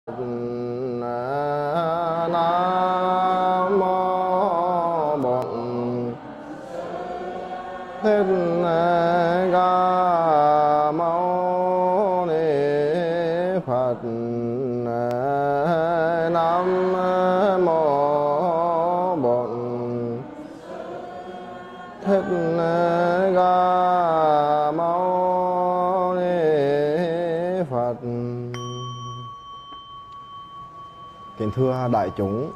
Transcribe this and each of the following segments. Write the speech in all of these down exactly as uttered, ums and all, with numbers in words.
Nam mô Bổn Thích Ca Mâu Ni Phật. Nam mô Bổn Thích Ca Mâu Ni Phật. Kính thưa đại chúng,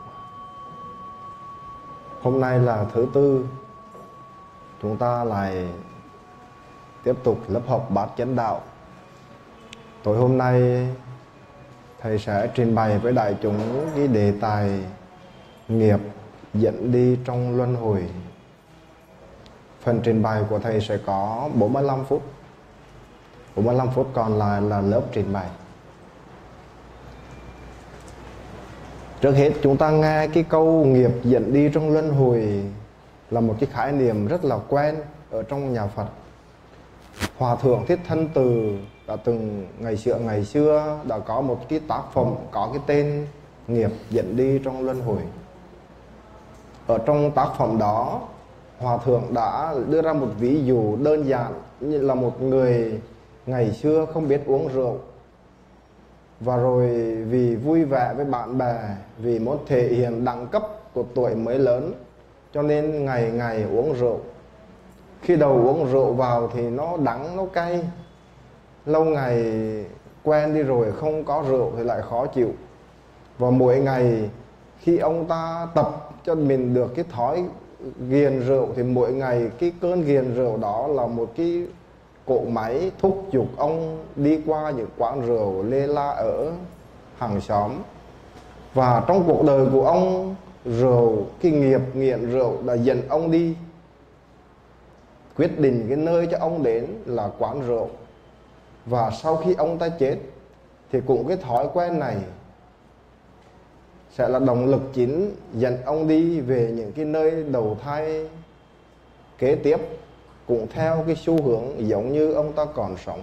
hôm nay là thứ tư, chúng ta lại tiếp tục lớp học Bát Chánh Đạo. Tối hôm nay thầy sẽ trình bày với đại chúng cái đề tài nghiệp dẫn đi trong luân hồi. Phần trình bày của thầy sẽ có bốn mươi lăm phút. bốn mươi lăm phút còn lại là lớp trình bày. Trước hết chúng ta nghe cái câu nghiệp dẫn đi trong luân hồi là một cái khái niệm rất là quen ở trong nhà Phật. Hòa thượng Thích Thân Từ đã từng ngày xưa ngày xưa đã có một cái tác phẩm có cái tên nghiệp dẫn đi trong luân hồi. Ở trong tác phẩm đó, Hòa thượng đã đưa ra một ví dụ đơn giản như là một người ngày xưa không biết uống rượu, và rồi vì vui vẻ với bạn bè, vì muốn thể hiện đẳng cấp của tuổi mới lớn, cho nên ngày ngày uống rượu. Khi đầu uống rượu vào thì nó đắng, nó cay. Lâu ngày quen đi rồi không có rượu thì lại khó chịu. Và mỗi ngày khi ông ta tập cho mình được cái thói ghiền rượu thì mỗi ngày cái cơn ghiền rượu đó là một cái cỗ máy thúc giục ông đi qua những quán rượu lê la ở hàng xóm. Và trong cuộc đời của ông, rượu, cái nghiệp nghiện rượu đã dẫn ông đi. Quyết định cái nơi cho ông đến là quán rượu. Và sau khi ông ta chết thì cũng cái thói quen này sẽ là động lực chính dẫn ông đi về những cái nơi đầu thai kế tiếp, cũng theo cái xu hướng giống như ông ta còn sống.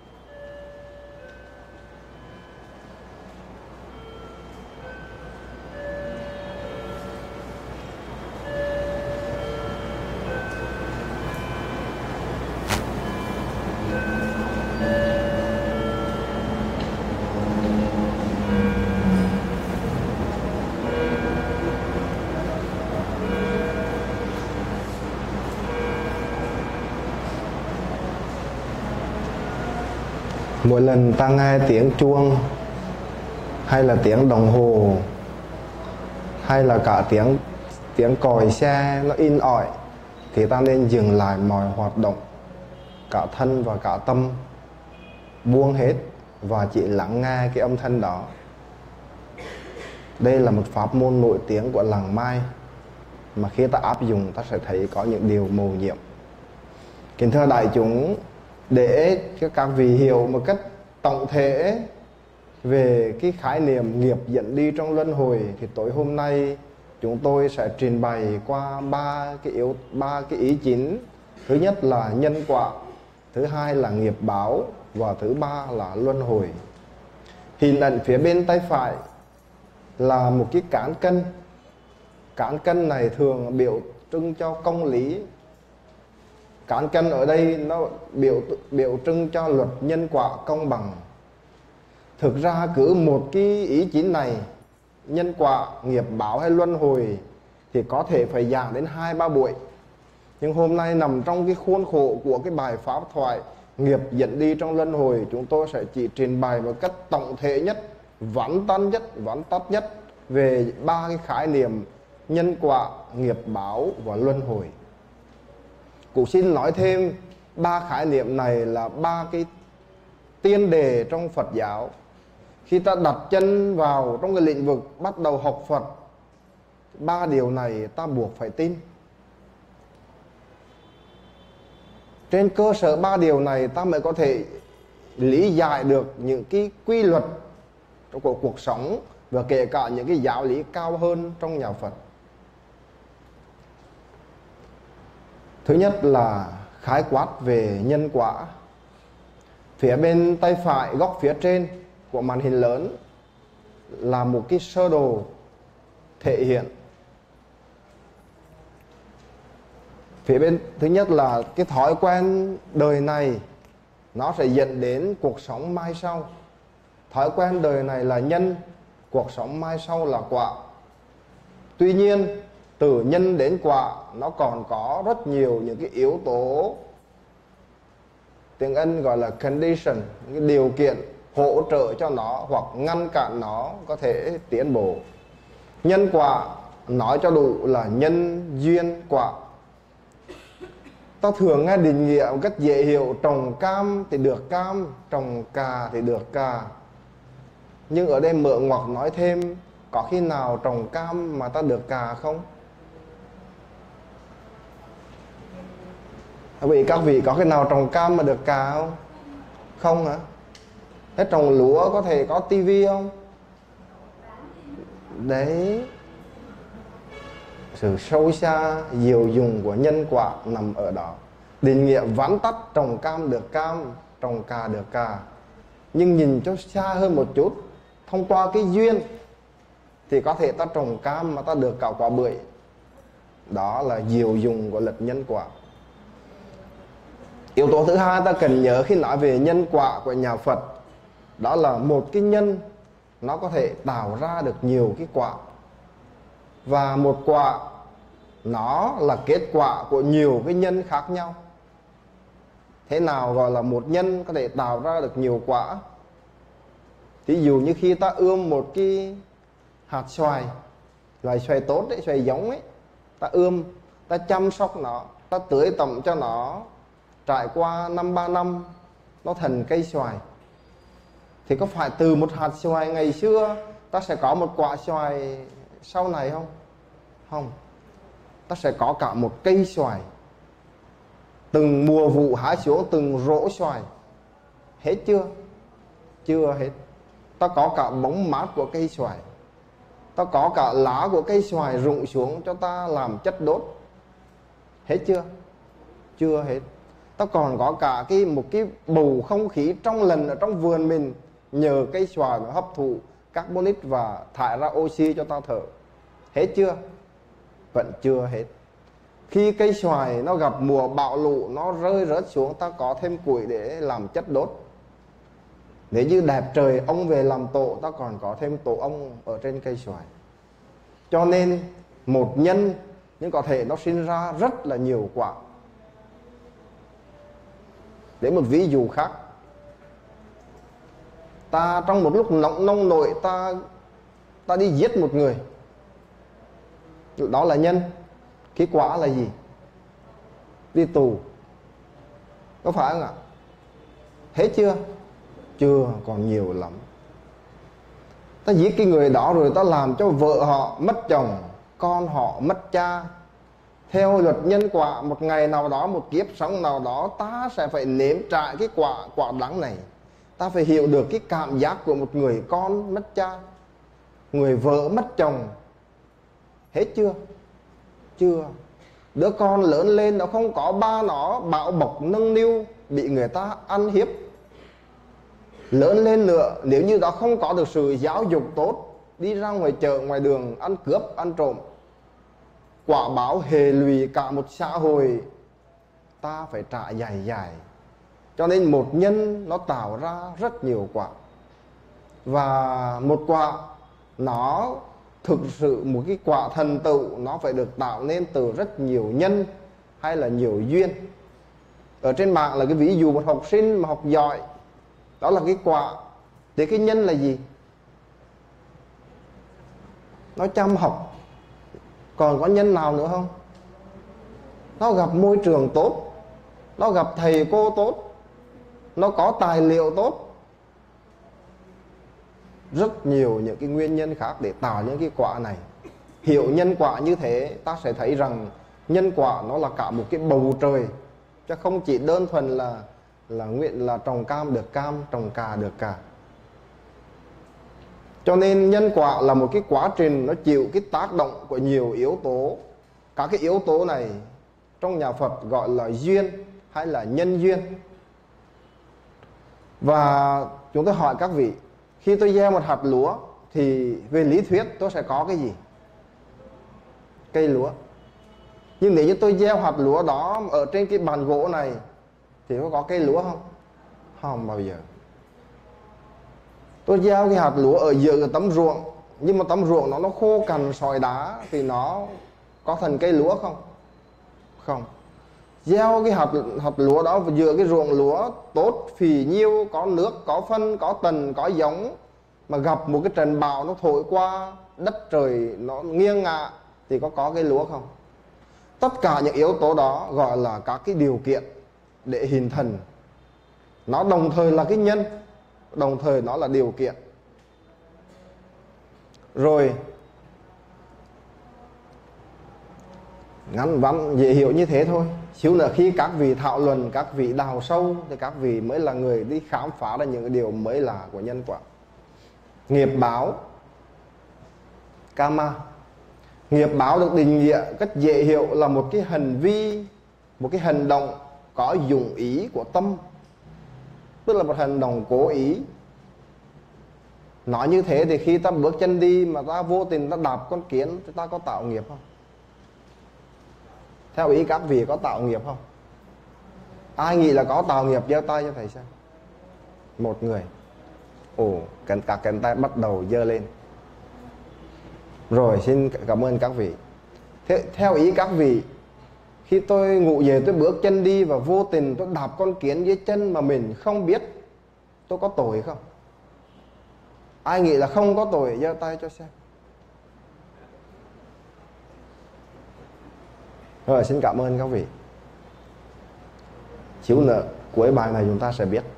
Mỗi lần ta nghe tiếng chuông, hay là tiếng đồng hồ, hay là cả tiếng tiếng còi xe nó in ỏi, thì ta nên dừng lại mọi hoạt động, cả thân và cả tâm, buông hết và chỉ lắng nghe cái âm thanh đó. Đây là một pháp môn nổi tiếng của làng Mai, mà khi ta áp dụng ta sẽ thấy có những điều mầu nhiệm. Kính thưa đại chúng, để cho các vị hiểu một cách tổng thể về cái khái niệm nghiệp dẫn đi trong luân hồi, thì tối hôm nay chúng tôi sẽ trình bày qua ba cái yếu ba cái ý chính. Thứ nhất là nhân quả, thứ hai là nghiệp báo, và thứ ba là luân hồi. Hình ảnh phía bên tay phải là một cái cán cân. Cán cân này thường biểu trưng cho công lý. Cán cân ở đây nó biểu biểu trưng cho luật nhân quả công bằng. Thực ra cứ một cái ý chính này, nhân quả, nghiệp báo hay luân hồi, thì có thể phải giảng đến hai ba buổi. Nhưng hôm nay nằm trong cái khuôn khổ của cái bài pháp thoại nghiệp dẫn đi trong luân hồi, chúng tôi sẽ chỉ trình bày một cách tổng thể nhất, vắn tắt nhất, vắn tắt nhất về ba cái khái niệm nhân quả, nghiệp báo và luân hồi. Cũng xin nói thêm, ba khái niệm này là ba cái tiên đề trong Phật giáo. Khi ta đặt chân vào trong cái lĩnh vực bắt đầu học Phật, ba điều này ta buộc phải tin. Trên cơ sở ba điều này ta mới có thể lý giải được những cái quy luật của cuộc sống, và kể cả những cái giáo lý cao hơn trong nhà Phật. Thứ nhất là khái quát về nhân quả. Phía bên tay phải góc phía trên của màn hình lớn là một cái sơ đồ thể hiện. Phía bên thứ nhất là cái thói quen đời này nó sẽ dẫn đến cuộc sống mai sau. Thói quen đời này là nhân, cuộc sống mai sau là quả. Tuy nhiên từ nhân đến quả nó còn có rất nhiều những cái yếu tố, tiếng Anh gọi là condition, những cái điều kiện hỗ trợ cho nó hoặc ngăn cản nó có thể tiến bộ. Nhân quả nói cho đủ là nhân duyên quả. Ta thường nghe định nghĩa một cách dễ hiểu, trồng cam thì được cam, trồng cà thì được cà. Nhưng ở đây mở ngoặc nói thêm, có khi nào trồng cam mà ta được cà không? Vậy các vị có khi nào trồng cam mà được cà không? Không hả? Thế trồng lúa có thể có tivi không? Đấy, sự sâu xa diệu dụng của nhân quả nằm ở đó. Định nghĩa vắn tắt, trồng cam được cam, trồng cà được cà. Nhưng nhìn cho xa hơn một chút, thông qua cái duyên thì có thể ta trồng cam mà ta được cả quả bưởi. Đó là diệu dụng của luật nhân quả. Yếu tố thứ hai ta cần nhớ khi nói về nhân quả của nhà Phật, đó là một cái nhân nó có thể tạo ra được nhiều cái quả. Và một quả nó là kết quả của nhiều cái nhân khác nhau. Thế nào gọi là một nhân có thể tạo ra được nhiều quả? Ví dụ như khi ta ươm một cái hạt xoài, loài xoài tốt đấy, xoài giống ấy, ta ươm, ta chăm sóc nó, ta tưới tẩm cho nó, trải qua năm ba năm nó thành cây xoài, thì có phải từ một hạt xoài ngày xưa ta sẽ có một quả xoài sau này không? Không. Ta sẽ có cả một cây xoài, từng mùa vụ hái xuống từng rổ xoài. Hết chưa? Chưa hết. Ta có cả bóng mát của cây xoài, ta có cả lá của cây xoài rụng xuống cho ta làm chất đốt. Hết chưa? Chưa hết. Ta còn có cả cái một cái bầu không khí trong lành ở trong vườn mình, nhờ cây xoài nó hấp thụ carbonic và thải ra oxy cho ta thở. Hết chưa? Vẫn chưa hết. Khi cây xoài nó gặp mùa bão lũ, nó rơi rớt xuống, ta có thêm củi để làm chất đốt. Nếu như đẹp trời ông về làm tổ, ta còn có thêm tổ ong ở trên cây xoài. Cho nên một nhân nhưng có thể nó sinh ra rất là nhiều quả. Để một ví dụ khác, ta trong một lúc nóng nông nổi, ta ta đi giết một người, đó là nhân. Cái quả là gì? Đi tù. Có phải không ạ? Hết chưa? Chưa, còn nhiều lắm. Ta giết cái người đó rồi ta làm cho vợ họ mất chồng, con họ mất cha. Theo luật nhân quả, một ngày nào đó, một kiếp sống nào đó, ta sẽ phải nếm trải cái quả quả đắng này. Ta phải hiểu được cái cảm giác của một người con mất cha, người vợ mất chồng. Hết chưa? Chưa. Đứa con lớn lên nó không có ba, nó bạo bộc nâng niu, bị người ta ăn hiếp. Lớn lên nữa, nếu như đó không có được sự giáo dục tốt, đi ra ngoài chợ, ngoài đường ăn cướp, ăn trộm, quả báo hệ lụy cả một xã hội, ta phải trả dài dài. Cho nên một nhân nó tạo ra rất nhiều quả. Và một quả nó thực sự một cái quả thành tựu, nó phải được tạo nên từ rất nhiều nhân hay là nhiều duyên. Ở trên mạng là cái ví dụ một học sinh mà học giỏi, đó là cái quả. Thì cái nhân là gì? Nó chăm học. Còn có nhân nào nữa không? Nó gặp môi trường tốt, nó gặp thầy cô tốt, nó có tài liệu tốt. Rất nhiều những cái nguyên nhân khác để tạo những cái quả này. Hiểu nhân quả như thế, ta sẽ thấy rằng nhân quả nó là cả một cái bầu trời, chứ không chỉ đơn thuần là là nguyện là trồng cam được cam, trồng cà được cà. Cho nên nhân quả là một cái quá trình nó chịu cái tác động của nhiều yếu tố. Các cái yếu tố này trong nhà Phật gọi là duyên hay là nhân duyên. Và chúng tôi hỏi các vị, khi tôi gieo một hạt lúa thì về lý thuyết tôi sẽ có cái gì? Cây lúa. Nhưng nếu như tôi gieo hạt lúa đó ở trên cái bàn gỗ này thì có có cây lúa không? Không bao giờ. Tôi gieo cái hạt lúa ở giữa cái tấm ruộng, nhưng mà tấm ruộng nó nó khô cằn sỏi đá thì nó có thành cây lúa không? Không. Gieo cái hạt hạt lúa đó giữa cái ruộng lúa tốt, phì nhiêu, có nước, có phân, có tần, có giống, mà gặp một cái trận bão nó thổi qua, đất trời nó nghiêng ngả thì có có cây lúa không? Tất cả những yếu tố đó gọi là các cái điều kiện để hình thành. Nó đồng thời là cái nhân, đồng thời nó là điều kiện. Rồi ngắn vắn dễ hiểu như thế thôi. Xíu nữa khi các vị thảo luận, các vị đào sâu thì các vị mới là người đi khám phá ra những điều mới lạ của nhân quả. Nghiệp báo, karma. Nghiệp báo được định nghĩa cách dễ hiểu là một cái hành vi, một cái hành động có dụng ý của tâm, tức là một hành động cố ý. Nói như thế thì khi ta bước chân đi mà ta vô tình ta đạp con kiến thì ta có tạo nghiệp không? Theo ý các vị có tạo nghiệp không? Ai nghĩ là có tạo nghiệp giơ tay cho thầy xem. Một người. Ồ, các cánh tay bắt đầu giơ lên. Rồi, xin cảm ơn các vị. Thế, theo ý các vị, khi tôi ngủ dậy tôi bước chân đi và vô tình tôi đạp con kiến dưới chân mà mình không biết, tôi có tội không? Ai nghĩ là không có tội giơ tay cho xem. Rồi, xin cảm ơn các vị. Xíu nữa cuối bài này chúng ta sẽ biết.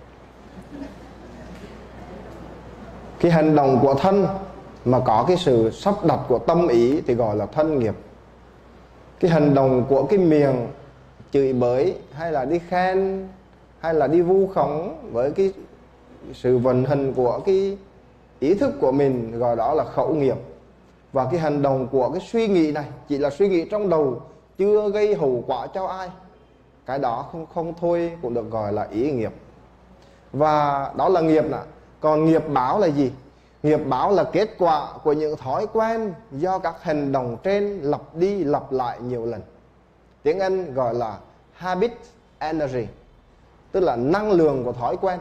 Cái hành động của thân mà có cái sự sắp đặt của tâm ý thì gọi là thân nghiệp. Cái hành động của cái miệng chửi bới hay là đi khen hay là đi vu khống với cái sự vận hành của cái ý thức của mình gọi đó là khẩu nghiệp. Và cái hành động của cái suy nghĩ này chỉ là suy nghĩ trong đầu, chưa gây hậu quả cho ai, cái đó không không thôi cũng được gọi là ý nghiệp. Và đó là nghiệp nè. Còn nghiệp báo là gì? Nghiệp báo là kết quả của những thói quen do các hành động trên lặp đi lặp lại nhiều lần. Tiếng Anh gọi là habit energy, tức là năng lượng của thói quen.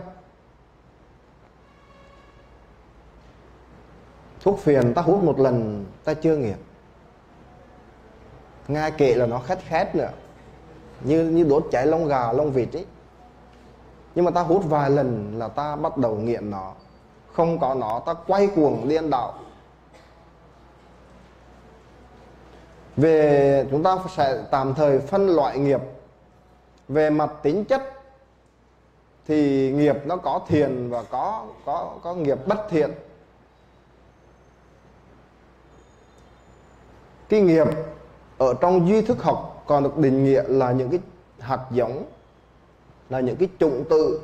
Thuốc phiền ta hút một lần ta chưa nghiện, nghe kệ là nó khét khét nữa, như như đốt cháy lông gà lông vịt ấy. Nhưng mà ta hút vài lần là ta bắt đầu nghiện nó. Không có nó ta quay cuồng điên đảo. Về chúng ta sẽ tạm thời phân loại nghiệp. Về mặt tính chất thì nghiệp nó có thiện và có có có nghiệp bất thiện. Cái nghiệp ở trong duy thức học còn được định nghĩa là những cái hạt giống, là những cái chủng tử.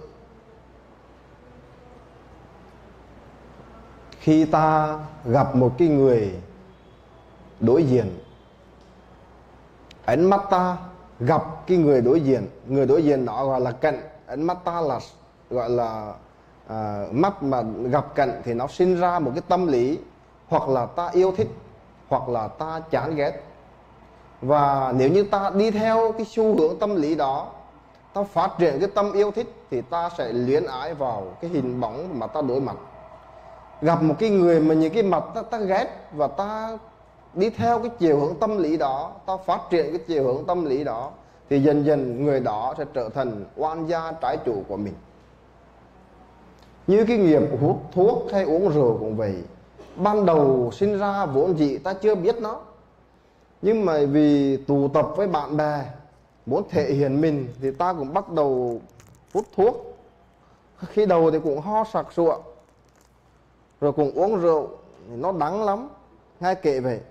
Khi ta gặp một cái người đối diện, ánh mắt ta gặp cái người đối diện, người đối diện đó gọi là cận, ánh mắt ta là gọi là à, mắt mà gặp cận thì nó sinh ra một cái tâm lý, hoặc là ta yêu thích hoặc là ta chán ghét. Và nếu như ta đi theo cái xu hướng tâm lý đó, ta phát triển cái tâm yêu thích thì ta sẽ luyến ái vào cái hình bóng mà ta đối mặt. Gặp một cái người mà những cái mặt ta, ta ghét và ta đi theo cái chiều hướng tâm lý đó, ta phát triển cái chiều hướng tâm lý đó, thì dần dần người đó sẽ trở thành oan gia trái chủ của mình. Như cái nghiệp hút thuốc hay uống rượu cũng vậy. Ban đầu sinh ra vốn dĩ ta chưa biết nó, nhưng mà vì tụ tập với bạn bè muốn thể hiện mình thì ta cũng bắt đầu hút thuốc. Khi đầu thì cũng ho sặc sụa, rồi cũng uống rượu, nó đắng lắm, ngay kệ vậy.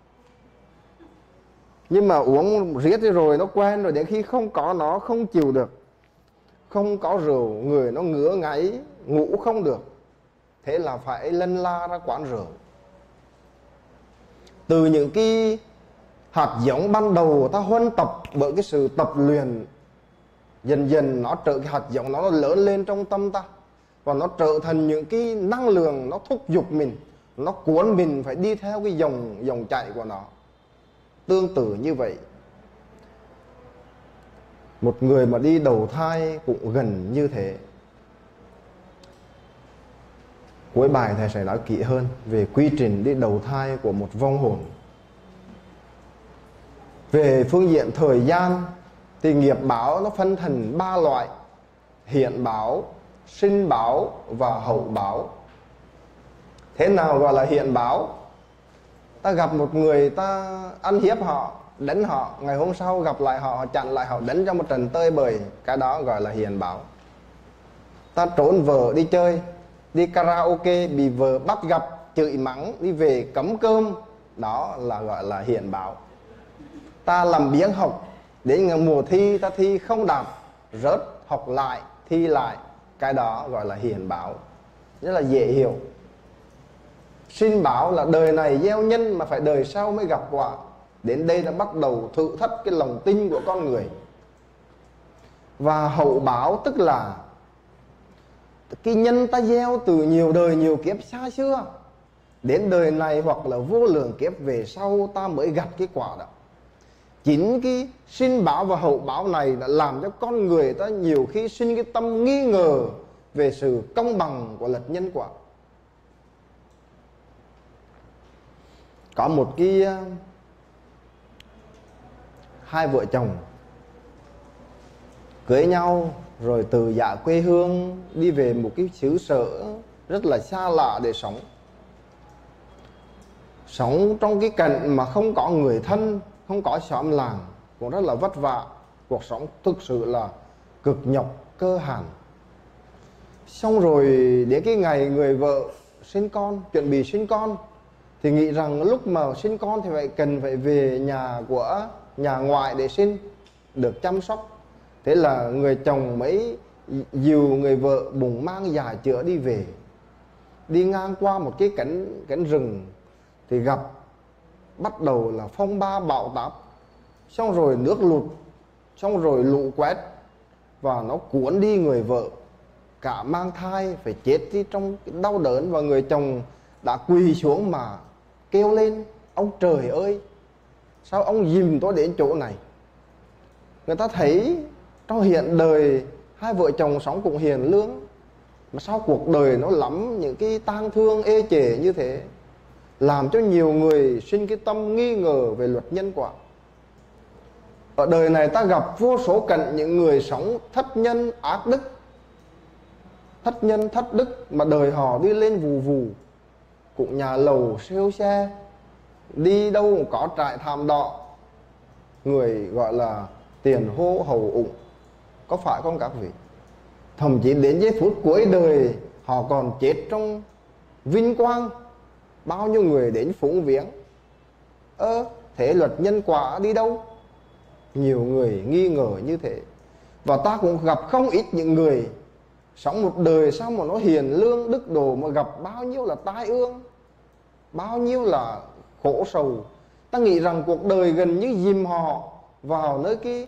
Nhưng mà uống riết rồi nó quen rồi, đến khi không có nó không chịu được. Không có rượu người nó ngứa ngáy, ngủ không được, thế là phải lân la ra quán rượu. Từ những cái hạt giống ban đầu ta huân tập bởi cái sự tập luyện, dần dần nó trở cái hạt giống nó, nó lớn lên trong tâm ta, và nó trở thành những cái năng lượng nó thúc giục mình, nó cuốn mình phải đi theo cái dòng dòng chảy của nó. Tương tự như vậy, một người mà đi đầu thai cũng gần như thế. Cuối bài thầy sẽ nói kỹ hơn về quy trình đi đầu thai của một vong hồn. Về phương diện thời gian thì nghiệp báo nó phân thành ba loại: hiện báo, sinh báo và hậu báo. Thế nào gọi là hiện báo? Ta gặp một người, ta ăn hiếp họ, đánh họ, ngày hôm sau gặp lại họ, họ chặn lại họ, đánh cho một trận tơi bời, cái đó gọi là hiện báo. Ta trốn vợ đi chơi, đi karaoke, bị vợ bắt gặp, chửi mắng, đi về cấm cơm, đó là gọi là hiện báo. Ta làm biếng học, đến mùa thi ta thi không đạt, rớt, học lại, thi lại, cái đó gọi là hiện báo, rất là dễ hiểu. Sinh báo là đời này gieo nhân mà phải đời sau mới gặp quả. Đến đây đã bắt đầu thử thách cái lòng tin của con người. Và hậu báo tức là cái nhân ta gieo từ nhiều đời nhiều kiếp xa xưa, đến đời này hoặc là vô lượng kiếp về sau ta mới gặt cái quả đó. Chính cái sinh báo và hậu báo này đã làm cho con người ta nhiều khi sinh cái tâm nghi ngờ về sự công bằng của luật nhân quả. Có một cái hai vợ chồng cưới nhau rồi từ dạ quê hương đi về một cái xứ sở rất là xa lạ để sống. Sống trong cái cảnh mà không có người thân, không có xóm làng, cũng rất là vất vả. Cuộc sống thực sự là cực nhọc, cơ hàn. Xong rồi đến cái ngày người vợ sinh con, chuẩn bị sinh con, thì nghĩ rằng lúc mà sinh con thì phải cần phải về nhà của nhà ngoại để sinh, được chăm sóc. Thế là người chồng mới dìu người vợ bụng mang dạ chữa đi về. Đi ngang qua một cái cánh, cánh rừng thì gặp bắt đầu là phong ba bão táp, xong rồi nước lụt, xong rồi lũ quét, và nó cuốn đi người vợ. Cả mang thai phải chết đi trong đau đớn, và người chồng đã quỳ xuống mà kêu lên: ông trời ơi, sao ông dìm tôi đến chỗ này? Người ta thấy trong hiện đời hai vợ chồng sống cũng hiền lương, mà sao cuộc đời nó lắm những cái tang thương ê chề như thế, làm cho nhiều người sinh cái tâm nghi ngờ về luật nhân quả. Ở đời này ta gặp vô số cảnh những người sống thất nhân ác đức, thất nhân thất đức mà đời họ đi lên vù vù, cũng nhà lầu siêu xe, đi đâu cũng có trại thảm đỏ, người gọi là tiền hô hầu ủng, có phải không các vị? Thậm chí đến giây phút cuối đời họ còn chết trong vinh quang, bao nhiêu người đến phúng viếng. Ơ, thế luật nhân quả đi đâu? Nhiều người nghi ngờ như thế. Và ta cũng gặp không ít những người sống một đời sao mà nó hiền lương đức độ, mà gặp bao nhiêu là tai ương, bao nhiêu là khổ sầu. Ta nghĩ rằng cuộc đời gần như dìm họ vào nơi cái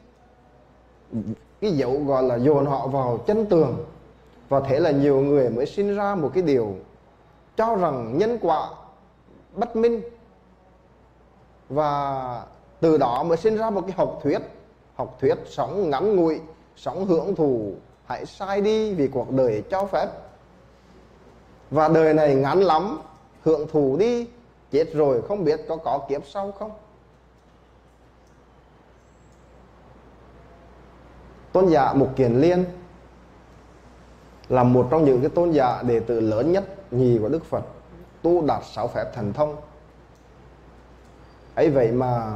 cái dấu gọi là dồn họ vào chân tường. Và thế là nhiều người mới sinh ra một cái điều cho rằng nhân quả bất minh, và từ đó mới sinh ra một cái học thuyết học thuyết sống ngắn ngủi, sống hưởng thụ, hãy sai đi vì cuộc đời cho phép, và đời này ngắn lắm, hưởng thụ đi, chết rồi không biết có có kiếp sau không. Tôn giả Mục Kiền Liên là một trong những cái tôn giả đệ tử lớn nhất nhì của Đức Phật, tu đạt sáu phép thần thông. Ấy vậy mà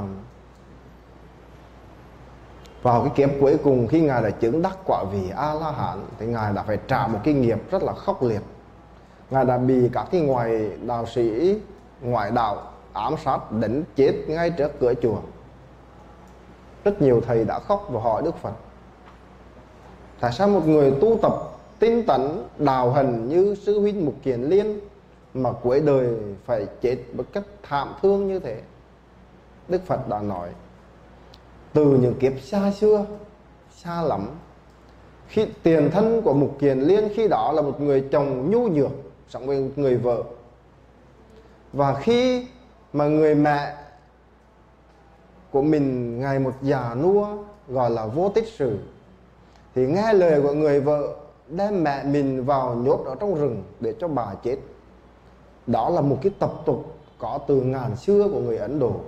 vào cái kiếp cuối cùng, khi Ngài đã chứng đắc quả vị A-la-hán, thì Ngài đã phải trả một cái nghiệp rất là khốc liệt. Ngài đã bị các cái ngoại đạo sĩ, ngoại đạo ám sát, đánh chết ngay trước cửa chùa. Rất nhiều thầy đã khóc và hỏi Đức Phật: tại sao một người tu tập tinh tấn đạo hành như sư huynh Mục Kiền Liên mà cuối đời phải chết một cách thảm thương như thế? Đức Phật đã nói: từ những kiếp xa xưa, xa lắm, khi tiền thân của Mục Kiền Liên khi đó là một người chồng nhu nhược, sống với một người vợ. Và khi mà người mẹ của mình ngày một già nua, gọi là vô tích sự, thì nghe lời của người vợ đem mẹ mình vào nhốt ở trong rừng để cho bà chết. Đó là một cái tập tục có từ ngàn xưa của người Ấn Độ.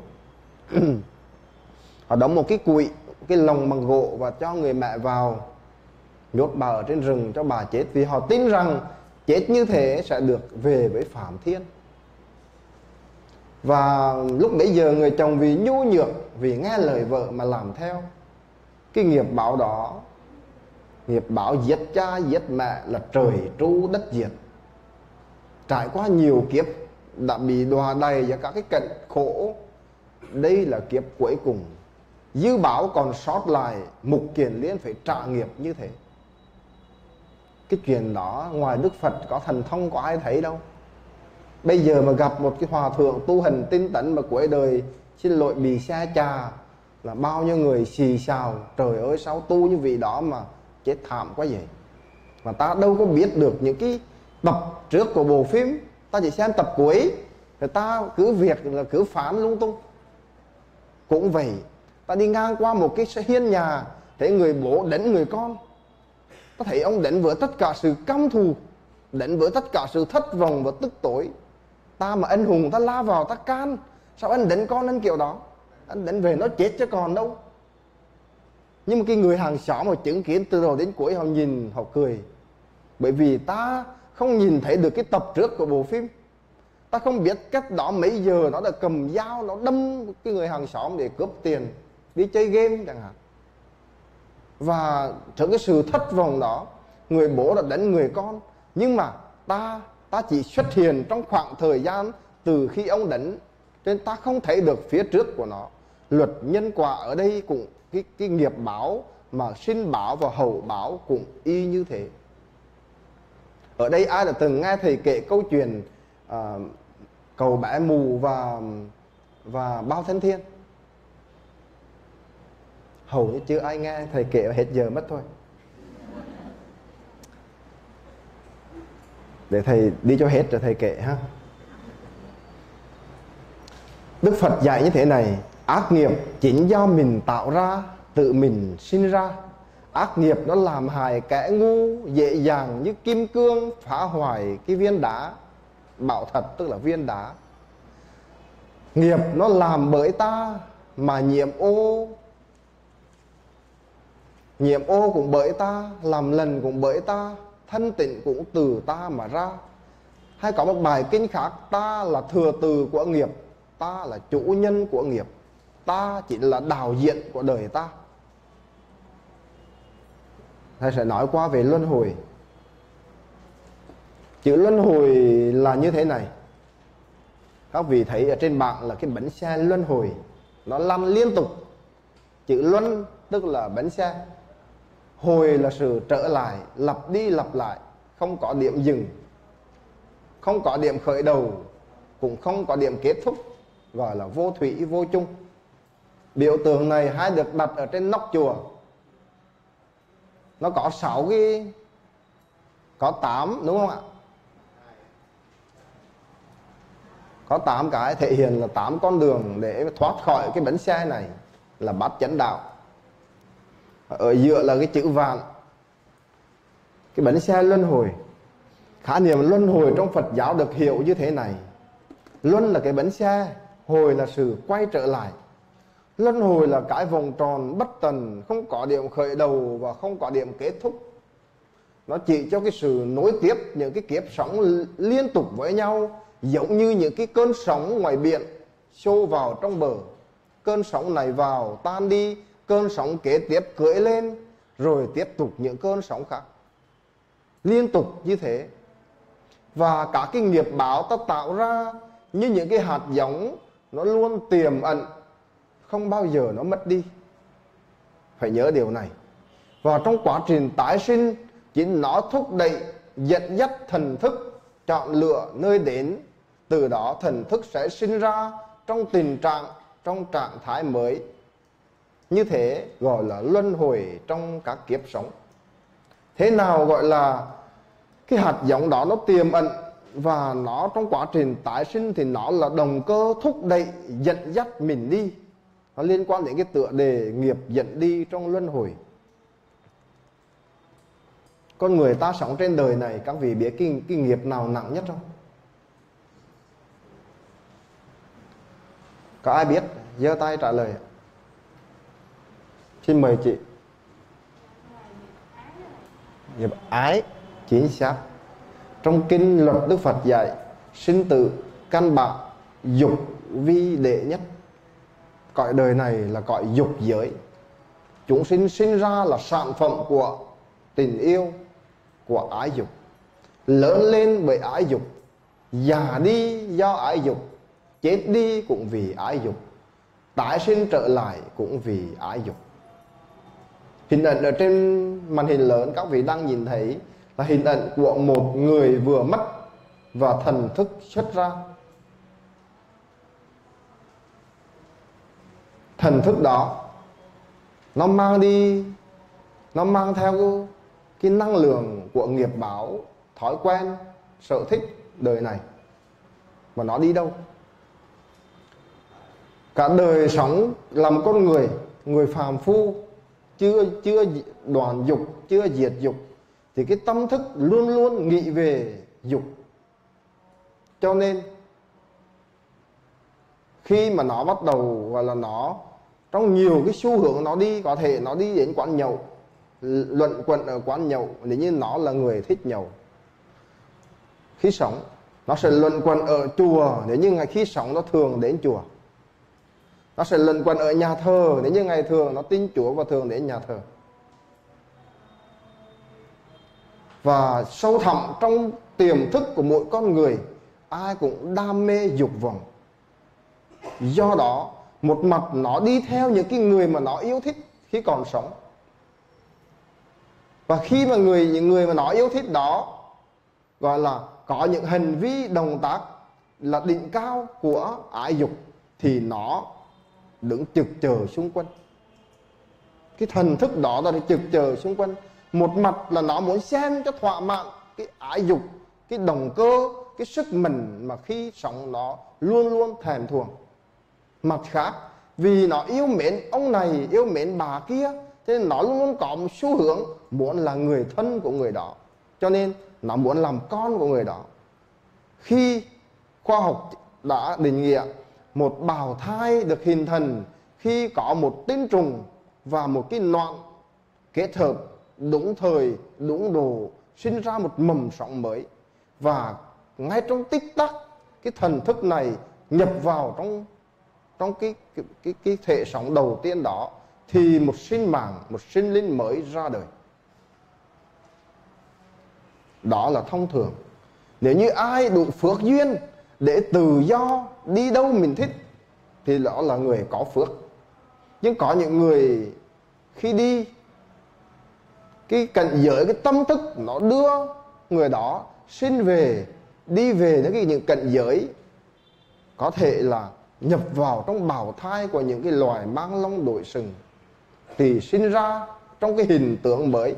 Họ đóng một cái cụi, cái lồng bằng gỗ và cho người mẹ vào nhốt bà ở trên rừng cho bà chết, vì họ tin rằng chết như thế sẽ được về với Phạm Thiên. Và lúc bấy giờ người chồng vì nhu nhược, vì nghe lời vợ mà làm theo, cái nghiệp báo đó, nghiệp báo giết cha giết mẹ là trời tru đất diệt. Trải qua nhiều kiếp đã bị đọa đầy và các cái cảnh khổ, đây là kiếp cuối cùng. Dư báo còn sót lại, Mục Kiền Liên phải trả nghiệp như thế. Cái chuyện đó ngoài Đức Phật có thần thông có ai thấy đâu. Bây giờ mà gặp một cái hòa thượng tu hành tinh tấn mà cuối đời xin lỗi bị xe trà, là bao nhiêu người xì xào, trời ơi sao tu như vị đó mà chết thảm quá vậy. Mà ta đâu có biết được những cái tập trước của bộ phim, ta chỉ xem tập cuối rồi ta cứ việc là cứ phán lung tung. Cũng vậy, ta đi ngang qua một cái hiên nhà, thấy người bố đánh người con, ta thấy ông đánh với tất cả sự căm thù, đánh với tất cả sự thất vọng và tức tối. Ta mà anh hùng ta la vào ta can, sao anh đánh con anh kiểu đó, anh đánh về nó chết chứ còn đâu. Nhưng mà cái người hàng xóm mà chứng kiến từ đầu đến cuối, họ nhìn họ cười, bởi vì ta không nhìn thấy được cái tập trước của bộ phim. Ta không biết cách đó mấy giờ nó đã cầm dao nó đâm cái người hàng xóm để cướp tiền đi chơi game chẳng hạn. Và trước cái sự thất vọng đó, người bố đã đánh người con. Nhưng mà ta ta chỉ xuất hiện trong khoảng thời gian từ khi ông đánh, cho nên ta không thấy được phía trước của nó. Luật nhân quả ở đây cũng cái, cái nghiệp báo mà sinh báo và hậu báo cũng y như thế. Ở đây ai đã từng nghe thầy kể câu chuyện à, cậu bé mù và và bao thân thiên? Hầu như chưa ai nghe, thầy kể hết giờ mất thôi. Để thầy đi cho hết rồi thầy kể ha. Đức Phật dạy như thế này: ác nghiệp chính do mình tạo ra, tự mình sinh ra. Ác nghiệp nó làm hại kẻ ngu, dễ dàng như kim cương phá hoại cái viên đá. Bảo thật tức là viên đá. Nghiệp nó làm bởi ta mà nhiễm ô, nhiễm ô cũng bởi ta, làm lần cũng bởi ta, thân tịnh cũng từ ta mà ra. Hay có một bài kinh khác: ta là thừa từ của nghiệp, ta là chủ nhân của nghiệp, ta chỉ là đạo diễn của đời ta. Thầy sẽ nói qua về luân hồi. Chữ luân hồi là như thế này. Các vị thấy ở trên bảng là cái bánh xe luân hồi, nó lăn liên tục. Chữ luân tức là bánh xe, hồi là sự trở lại, lặp đi lặp lại, không có điểm dừng, không có điểm khởi đầu, cũng không có điểm kết thúc, gọi là vô thủy vô chung. Biểu tượng này hay được đặt ở trên nóc chùa. Nó có sáu cái, có tám đúng không ạ? Có tám cái thể hiện là tám con đường để thoát khỏi cái bánh xe này, là bát chánh đạo. Ở giữa là cái chữ vạn, cái bánh xe luân hồi. Khái niệm luân hồi trong Phật giáo được hiểu như thế này: luân là cái bánh xe, hồi là sự quay trở lại. Luân hồi là cái vòng tròn bất tận, không có điểm khởi đầu và không có điểm kết thúc. Nó chỉ cho cái sự nối tiếp những cái kiếp sống liên tục với nhau, giống như những cái cơn sóng ngoài biển xô vào trong bờ. Cơn sóng này vào tan đi, cơn sóng kế tiếp cưỡi lên, rồi tiếp tục những cơn sóng khác, liên tục như thế. Và cả cái nghiệp báo ta tạo ra như những cái hạt giống, nó luôn tiềm ẩn, không bao giờ nó mất đi. Phải nhớ điều này. Và trong quá trình tái sinh, chính nó thúc đẩy, dẫn dắt thần thức chọn lựa nơi đến. Từ đó thần thức sẽ sinh ra trong tình trạng, trong trạng thái mới. Như thế gọi là luân hồi trong các kiếp sống. Thế nào gọi là cái hạt giống đó nó tiềm ẩn, và nó trong quá trình tái sinh thì nó là động cơ thúc đẩy dẫn dắt mình đi. Nó liên quan đến cái tựa đề nghiệp dẫn đi trong luân hồi. Con người ta sống trên đời này, các vị biết cái, cái nghiệp nào nặng nhất không? Có ai biết? Giơ tay trả lời. Xin mời chị. Nghiệp ái, chính xác. Trong kinh luật Đức Phật dạy, sinh tử căn bản, dục vi đệ nhất. Cõi đời này là cõi dục giới. Chúng sinh sinh ra là sản phẩm của tình yêu, của ái dục. Lớn lên bởi ái dục, già đi do ái dục, chết đi cũng vì ái dục, tái sinh trở lại cũng vì ái dục. Hình ảnh ở trên màn hình lớn các vị đang nhìn thấy là hình ảnh của một người vừa mất và thần thức xuất ra. Thần thức đó nó mang đi, nó mang theo cái, cái năng lượng của nghiệp báo, thói quen, sở thích đời này. Và nó đi đâu? Cả đời sống làm con người, người phàm phu, chưa chưa đoạn dục, chưa diệt dục, thì cái tâm thức luôn luôn nghĩ về dục. Cho nên khi mà nó bắt đầu gọi là nó trong nhiều cái xu hướng nó đi, có thể nó đi đến quán nhậu, luận quẩn ở quán nhậu nếu như nó là người thích nhậu. Khi sống nó sẽ luận quẩn ở chùa nếu như ngày khi sống nó thường đến chùa. Nó sẽ luận quẩn ở nhà thờ nếu như ngày thường nó tin Chúa và thường đến nhà thờ. Và sâu thẳm trong tiềm thức của mỗi con người, ai cũng đam mê dục vọng. Do đó một mặt nó đi theo những cái người mà nó yêu thích khi còn sống. Và khi mà người những người mà nó yêu thích đó gọi là có những hành vi động tác là đỉnh cao của ái dục, thì nó đứng trực chờ xung quanh. Cái thần thức đó là trực chờ xung quanh. Một mặt là nó muốn xem cho thỏa mãn cái ái dục, cái động cơ, cái sức mình mà khi sống nó luôn luôn thèm thuồng. Mặt khác, vì nó yêu mến ông này, yêu mến bà kia, cho nên nó luôn luôn có một xu hướng muốn là người thân của người đó. Cho nên nó muốn làm con của người đó. Khi khoa học đã định nghĩa một bào thai được hình thành khi có một tinh trùng và một cái noãn kết hợp đúng thời, đúng độ, sinh ra một mầm sống mới. Và ngay trong tích tắc, cái thần thức này nhập vào trong trong cái cái, cái, cái thể sống đầu tiên đó, thì một sinh mạng, một sinh linh mới ra đời. Đó là thông thường. Nếu như ai đủ phước duyên để tự do đi đâu mình thích thì đó là người có phước. Nhưng có những người khi đi, cái cảnh giới, cái tâm thức nó đưa người đó sinh về, đi về những cái những cảnh giới có thể là nhập vào trong bào thai của những cái loài mang lông đội sừng, thì sinh ra trong cái hình tượng mới.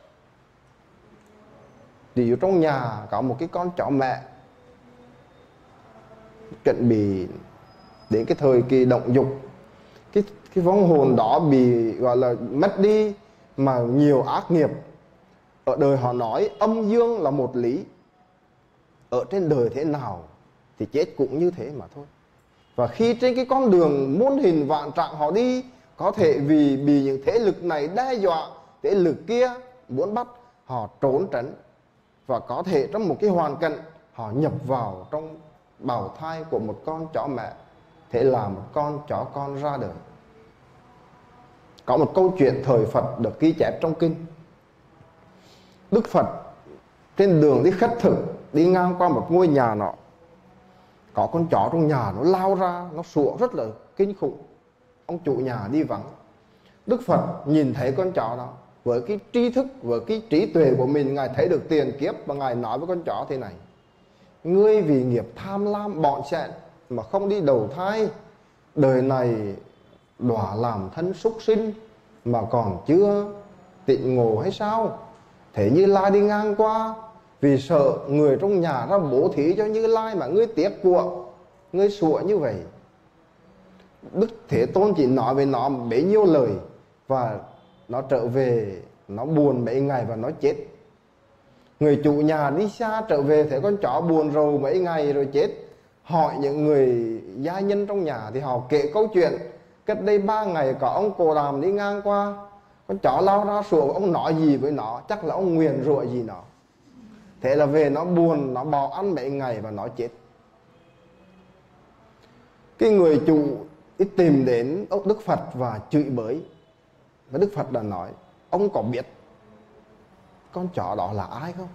Thì trong nhà có một cái con chó mẹ chuẩn bị đến cái thời kỳ động dục, cái cái vong hồn đó bị gọi là mất đi mà nhiều ác nghiệp. Ở đời họ nói âm dương là một lý, ở trên đời thế nào thì chết cũng như thế mà thôi. Và khi trên cái con đường muôn hình vạn trạng họ đi, có thể vì bị những thế lực này đe dọa, thế lực kia muốn bắt, họ trốn tránh. Và có thể trong một cái hoàn cảnh họ nhập vào trong bào thai của một con chó mẹ, thế là một con chó con ra đời. Có một câu chuyện thời Phật được ghi chép trong kinh. Đức Phật trên đường đi khất thực, đi ngang qua một ngôi nhà nọ, có con chó trong nhà nó lao ra, nó sủa rất là kinh khủng. Ông chủ nhà đi vắng. Đức Phật nhìn thấy con chó đó, với cái tri thức, với cái trí tuệ của mình, Ngài thấy được tiền kiếp, và Ngài nói với con chó thế này: ngươi vì nghiệp tham lam bọn xẹn mà không đi đầu thai, đời này đọa làm thân súc sinh mà còn chưa tịnh ngộ hay sao? Thế Như Lai đi ngang qua vì sợ người trong nhà ra bố thí cho Như Lai mà ngươi tiếc của, ngươi sủa như vậy. Đức Thế Tôn chỉ nói với nó bấy nhiêu lời, và nó trở về, nó buồn mấy ngày và nó chết. Người chủ nhà đi xa trở về thấy con chó buồn rầu mấy ngày rồi chết, hỏi những người gia nhân trong nhà thì họ kể câu chuyện cách đây ba ngày có ông Cồ Đàm đi ngang qua, con chó lao ra sủa, ông nói gì với nó, chắc là ông nguyền rủa gì nó. Thế là về nó buồn, nó bỏ ăn mấy ngày và nó chết. Cái người chủ ít tìm đến ông Đức Phật và chửi bới, và Đức Phật đã nói: ông có biết con chó đó là ai không?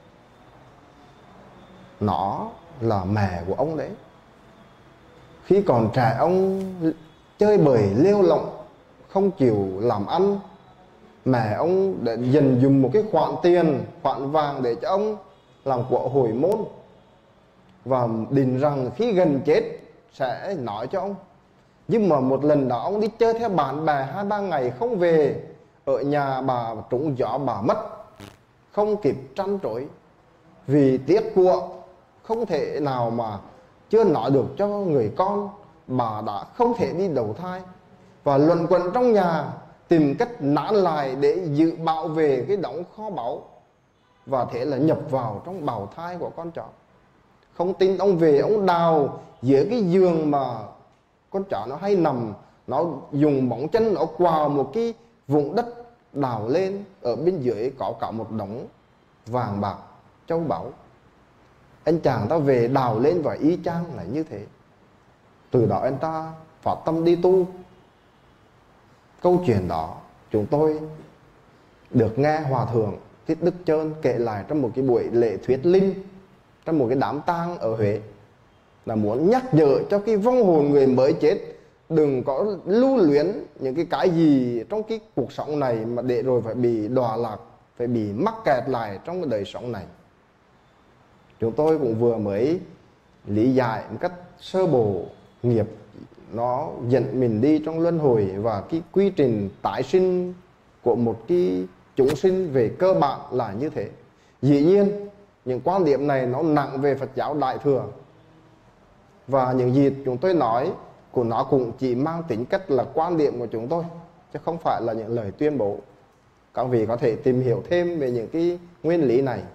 Nó là mẹ của ông đấy. Khi còn trẻ ông chơi bời lêu lỏng, không chịu làm ăn. Mẹ ông đã dành dùng một cái khoản tiền, khoản vàng để cho ông làm của hồi môn, và định rằng khi gần chết sẽ nói cho ông. Nhưng mà một lần đó ông đi chơi theo bạn bè hai ba ngày không về, ở nhà bà trúng gió bà mất, không kịp trăn trối vì tiếc của, không thể nào mà chưa nói được cho người con. Bà đã không thể đi đầu thai và luẩn quẩn trong nhà tìm cách nán lại để giữ bảo vệ cái đống kho báu, và thế là nhập vào trong bào thai của con chó. Không tin ông về ông đào dưới cái giường mà con chó nó hay nằm, nó dùng móng chân nó quào một cái vùng đất đào lên, ở bên dưới có cả một đống vàng bạc châu báu. Anh chàng ta về đào lên và y chang là như thế. Từ đó anh ta phát tâm đi tu. Câu chuyện đó chúng tôi được nghe Hòa Thượng Thích Đức Chơn kể lại trong một cái buổi lễ thuyết linh, trong một cái đám tang ở Huế, là muốn nhắc nhở cho cái vong hồn người mới chết đừng có lưu luyến những cái cái gì trong cái cuộc sống này mà để rồi phải bị đọa lạc, phải bị mắc kẹt lại trong cái đời sống này. Chúng tôi cũng vừa mới lý giải một cách sơ bộ nghiệp nó dẫn mình đi trong luân hồi, và cái quy trình tái sinh của một cái chúng sinh về cơ bản là như thế. Dĩ nhiên những quan điểm này nó nặng về Phật giáo Đại Thừa, và những gì chúng tôi nói của nó cũng chỉ mang tính cách là quan điểm của chúng tôi, chứ không phải là những lời tuyên bố. Các vị có thể tìm hiểu thêm về những cái nguyên lý này.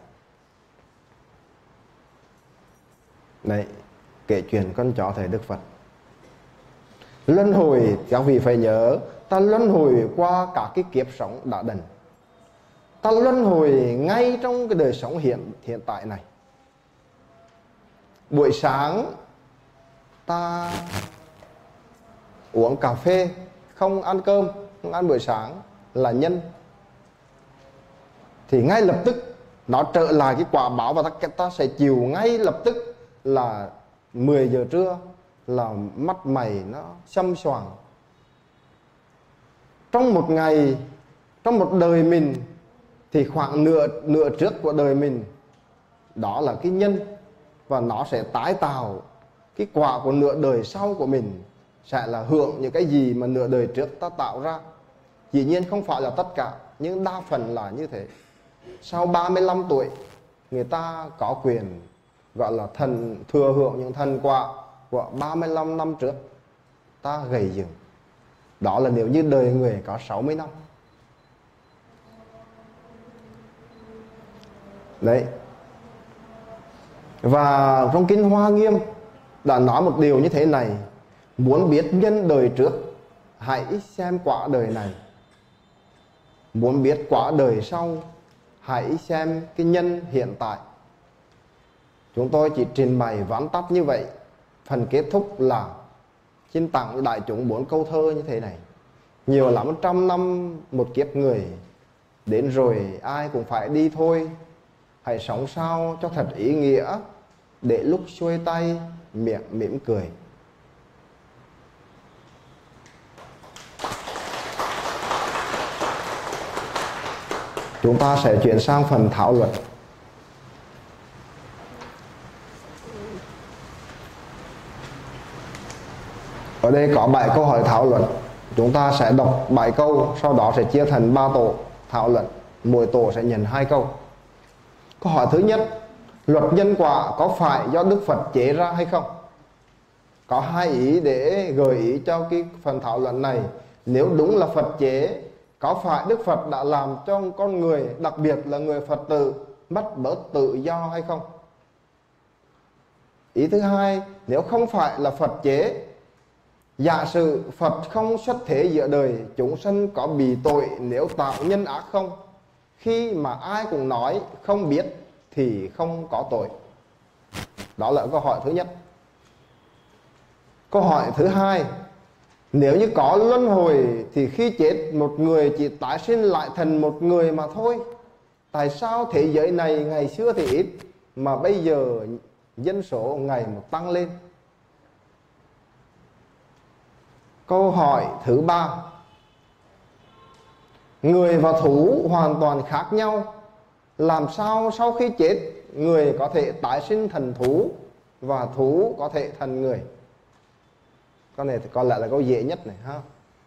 Đấy, kể chuyện con chó thầy Đức Phật. Luân hồi, các vị phải nhớ, ta luân hồi qua cả cái kiếp sống đã đành. Ta luân hồi ngay trong cái đời sống hiện hiện tại này. Buổi sáng ta uống cà phê, không ăn cơm, không ăn buổi sáng là nhân, thì ngay lập tức nó trở lại cái quả báo, và ta, ta sẽ chịu ngay lập tức là mười giờ trưa là mắt mày nó xăm xoàng. Trong một ngày, trong một đời mình thì khoảng nửa nửa trước của đời mình đó là cái nhân, và nó sẽ tái tạo cái quả của nửa đời sau của mình, sẽ là hưởng những cái gì mà nửa đời trước ta tạo ra. Dĩ nhiên không phải là tất cả, nhưng đa phần là như thế. Sau ba mươi lăm tuổi người ta có quyền gọi là thần thừa hưởng những thành quả của ba mươi lăm năm trước ta gầy dựng. Đó là nếu như đời người có sáu mươi năm. Đấy. Và trong Kinh Hoa Nghiêm đã nói một điều như thế này: muốn biết nhân đời trước, hãy xem quả đời này. Muốn biết quả đời sau, hãy xem cái nhân hiện tại. Chúng tôi chỉ trình bày vắn tắt như vậy. Phần kết thúc là xin tặng đại chúng bốn câu thơ như thế này: nhiều lắm trăm năm một kiếp người, đến rồi ai cũng phải đi thôi. Hãy sống sao cho thật ý nghĩa, để lúc xuôi tay miệng mỉm cười. Chúng ta sẽ chuyển sang phần thảo luận. Ở đây có bảy câu hỏi thảo luận. Chúng ta sẽ đọc bảy câu, sau đó sẽ chia thành ba tổ thảo luận. Mỗi tổ sẽ nhận hai câu. Câu hỏi thứ nhất, luật nhân quả có phải do Đức Phật chế ra hay không? Có hai ý để gợi ý cho cái phần thảo luận này. Nếu đúng là Phật chế, có phải Đức Phật đã làm cho con người, đặc biệt là người Phật tử, mất bớt tự do hay không? Ý thứ hai, nếu không phải là Phật chế, giả sử Phật không xuất thế giữa đời, chúng sanh có bị tội nếu tạo nhân ác không? Khi mà ai cũng nói không biết thì không có tội. Đó là câu hỏi thứ nhất. Câu hỏi thứ hai, nếu như có luân hồi thì khi chết một người chỉ tái sinh lại thành một người mà thôi. Tại sao thế giới này ngày xưa thì ít mà bây giờ dân số ngày một tăng lên? Câu hỏi thứ ba, người và thú hoàn toàn khác nhau. Làm sao sau khi chết người có thể tái sinh thành thú và thú có thể thành người? Câu này thì có lẽ là câu dễ nhất này ha.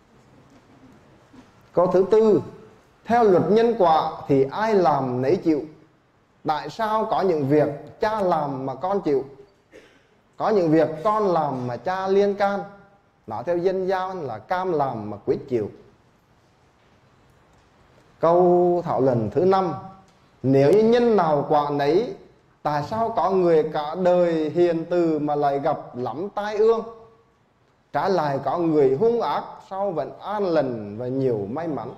Câu thứ tư, theo luật nhân quả thì ai làm nấy chịu. Tại sao có những việc cha làm mà con chịu, có những việc con làm mà cha liên can? Nói theo dân gian là cam làm mà quyết chịu. Câu thảo luận thứ năm, nếu như nhân nào quả nấy, tại sao có người cả đời hiền từ mà lại gặp lắm tai ương? Trái lại có người hung ác sau vẫn an lành và nhiều may mắn.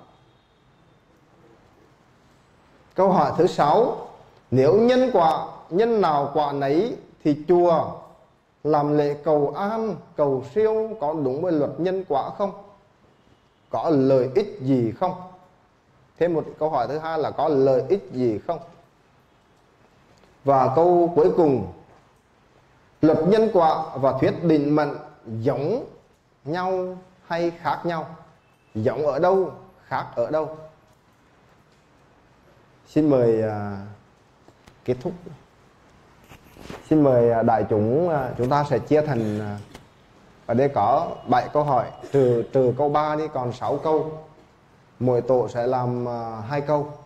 Câu hỏi thứ sáu, nếu nhân quả, nhân nào quả nấy thì chùa làm lễ cầu an, cầu siêu có đúng với luật nhân quả không? Có lợi ích gì không? Thêm một câu hỏi thứ hai là có lợi ích gì không? Và câu cuối cùng, luật nhân quả và thuyết định mệnh giống nhau hay khác nhau? Giống ở đâu, khác ở đâu? Xin mời uh, kết thúc. Xin mời đại chúng, uh, chúng ta sẽ chia thành uh, ở đây có bảy câu hỏi, trừ trừ câu ba đi còn sáu câu. Mỗi tổ sẽ làm uh, hai câu.